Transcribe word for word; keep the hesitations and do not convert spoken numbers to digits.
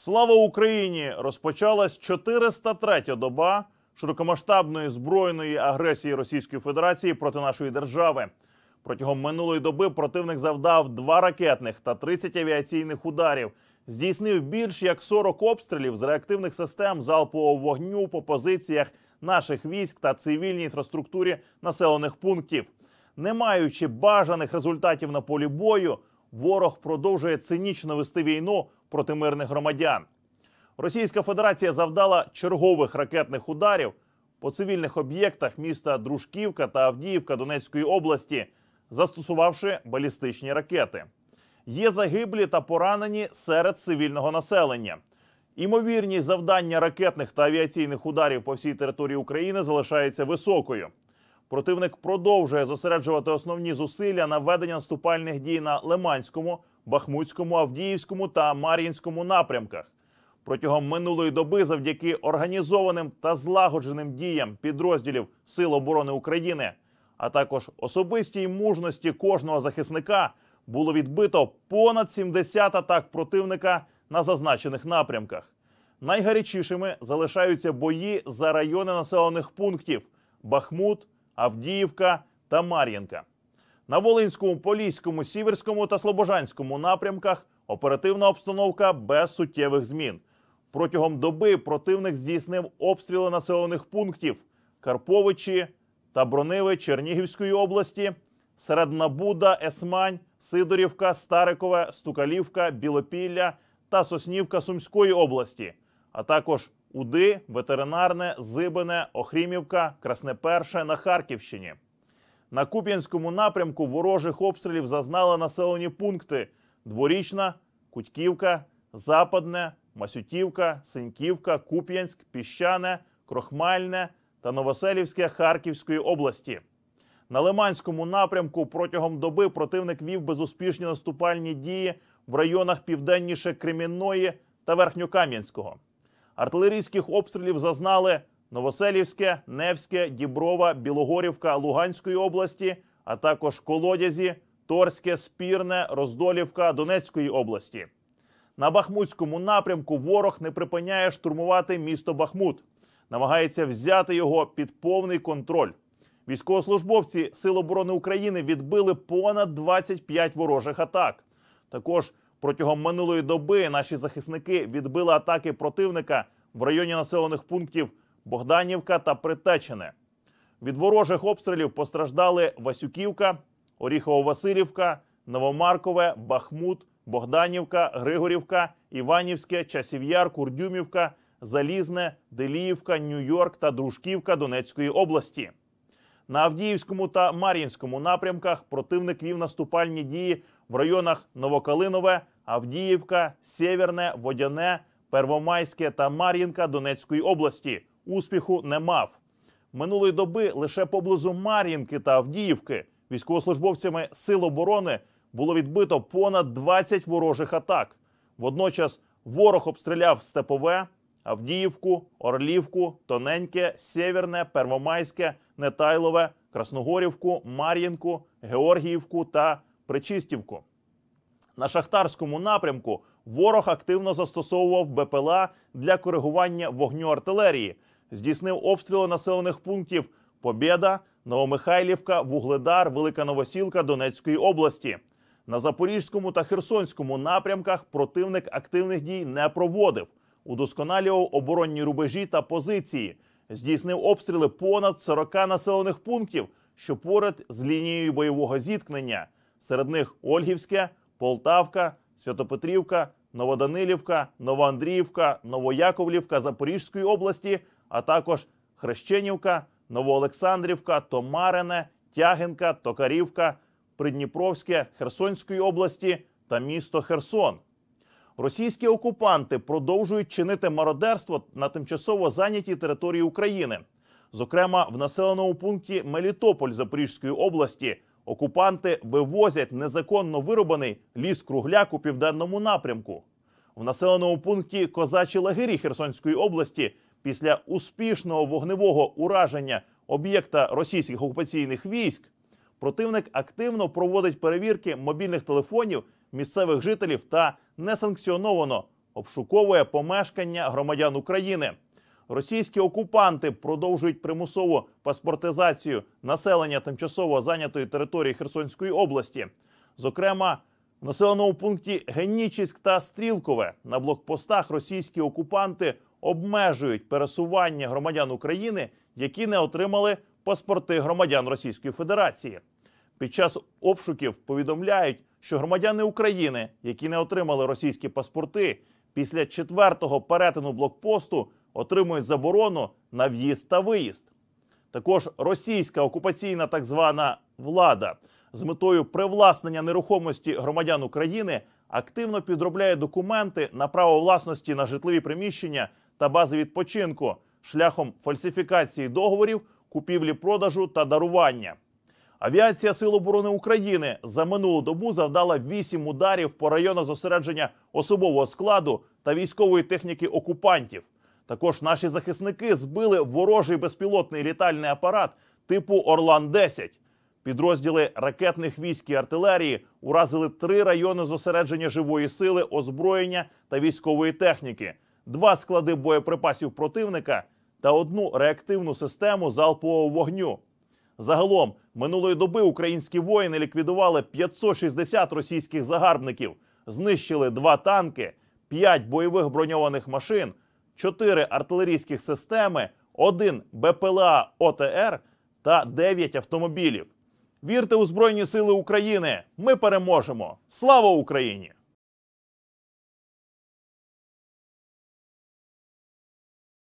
Слава Україні! Розпочалась чотириста третя доба широкомасштабної збройної агресії Російської Федерації проти нашої держави. Протягом минулої доби противник завдав два ракетних та тридцять авіаційних ударів, здійснив більш як сорок обстрілів з реактивних систем залпового вогню по позиціях наших військ та цивільній інфраструктурі населених пунктів. Не маючи бажаних результатів на полі бою, ворог продовжує цинічно вести війну проти мирних громадян. Російська Федерація завдала чергових ракетних ударів по цивільних об'єктах міста Дружківка та Авдіївка Донецької області, застосувавши балістичні ракети. Є загиблі та поранені серед цивільного населення. Імовірність завдання ракетних та авіаційних ударів по всій території України залишається високою. Противник продовжує зосереджувати основні зусилля на ведення наступальних дій на Лиманському, Бахмутському, Авдіївському та Мар'їнському напрямках. Протягом минулої доби завдяки організованим та злагодженим діям підрозділів Сил оборони України, а також особистій мужності кожного захисника, було відбито понад сімдесят атак противника на зазначених напрямках. Найгарячішими залишаються бої за райони населених пунктів Бахмут, Авдіївка та Мар'їнка. На Волинському, Поліському, Сіверському та Слобожанському напрямках оперативна обстановка без суттєвих змін. Протягом доби противник здійснив обстріли населених пунктів Карповичі та Брониве Чернігівської області, Середнабуда, Есмань, Сидорівка, Старикове, Стукалівка, Білопілля та Соснівка Сумської області, а також Уди, Ветеринарне, Зибине, Охрімівка, Красне-Перше на Харківщині. На Куп'янському напрямку ворожих обстрілів зазнали населені пункти Дворічна, Кутьківка, Западне, Масютівка, Синьківка, Куп'янськ, Піщане, Крохмальне та Новоселівське Харківської області. На Лиманському напрямку протягом доби противник вів безуспішні наступальні дії в районах південніше Кремінної та Верхньокам'янського. Артилерійських обстрілів зазнали Новоселівське, Невське, Діброва, Білогорівка Луганської області, а також Колодязі, Торське, Спірне, Роздолівка Донецької області. На Бахмутському напрямку ворог не припиняє штурмувати місто Бахмут, намагається взяти його під повний контроль. Військовослужбовці Сил оборони України відбили понад двадцять п'ять ворожих атак. Також протягом минулої доби наші захисники відбили атаки противника в районі населених пунктів Богданівка та Притечене. Від ворожих обстрілів постраждали Васюківка, Оріхово-Василівка, Новомаркове, Бахмут, Богданівка, Григорівка, Іванівське, Часів Яр, Курдюмівка, Залізне, Деліївка, Нью-Йорк та Дружківка Донецької області. На Авдіївському та Мар'їнському напрямках противник вів наступальні дії в районах Новокалинове, Авдіївка, Сєвєрне, Водяне, Первомайське та Мар'їнка Донецької області. Успіху не мав. Минулої доби лише поблизу Мар'їнки та Авдіївки військовослужбовцями Сил оборони було відбито понад двадцять ворожих атак. Водночас ворог обстріляв Степове, Авдіївку, Орлівку, Тоненьке, Сєвєрне, Первомайське, Нетайлове, Красногорівку, Мар'їнку, Георгіївку та Причистівку. На Шахтарському напрямку ворог активно застосовував БПЛА для коригування вогню артилерії, здійснив обстріли населених пунктів Побєда, Новомихайлівка, Вугледар, Велика Новосілка Донецької області. На Запорізькому та Херсонському напрямках противник активних дій не проводив, удосконалював оборонні рубежі та позиції, здійснив обстріли понад сорока населених пунктів, що поряд з лінією бойового зіткнення. Серед них Ольгівське, Полтавка, Святопетрівка, Новоданилівка, Новоандріївка, Новояковлівка Запорізької області, а також Хрещенівка, Новоолександрівка, Томарине, Тягинка, Токарівка, Придніпровське Херсонської області та місто Херсон. Російські окупанти продовжують чинити мародерство на тимчасово зайнятій території України. Зокрема, в населеному пункті Мелітополь Запорізької області окупанти вивозять незаконно вирубаний ліс-кругляк у південному напрямку. В населеному пункті Козачі лагері Херсонської області після успішного вогневого ураження об'єкта російських окупаційних військ противник активно проводить перевірки мобільних телефонів місцевих жителів та несанкціоновано обшуковує помешкання громадян України. Російські окупанти продовжують примусову паспортизацію населення тимчасово зайнятої території Херсонської області. Зокрема, в населеному пункті Генічіськ та Стрілкове на блокпостах російські окупанти обмежують пересування громадян України, які не отримали паспорти громадян Російської Федерації. Під час обшуків повідомляють, що громадяни України, які не отримали російські паспорти, після четвертого перетину блокпосту отримують заборону на в'їзд та виїзд. Також російська окупаційна так звана влада з метою привласнення нерухомості громадян України активно підробляє документи на право власності на житлові приміщення та бази відпочинку шляхом фальсифікації договорів, купівлі-продажу та дарування. Авіація Сил оборони України за минулу добу завдала вісім ударів по районах зосередження особового складу та військової техніки окупантів. Також наші захисники збили ворожий безпілотний літальний апарат типу Орлан десять. Підрозділи ракетних військ і артилерії уразили три райони зосередження живої сили, озброєння та військової техніки, два склади боєприпасів противника та одну реактивну систему залпового вогню. Загалом, минулої доби українські воїни ліквідували п'ятсот шістдесят російських загарбників, знищили два танки, п'ять бойових броньованих машин, чотири артилерійських системи, один Б П Л А О Т Р та дев'ять автомобілів. Вірте у Збройні Сили України! Ми переможемо! Слава Україні!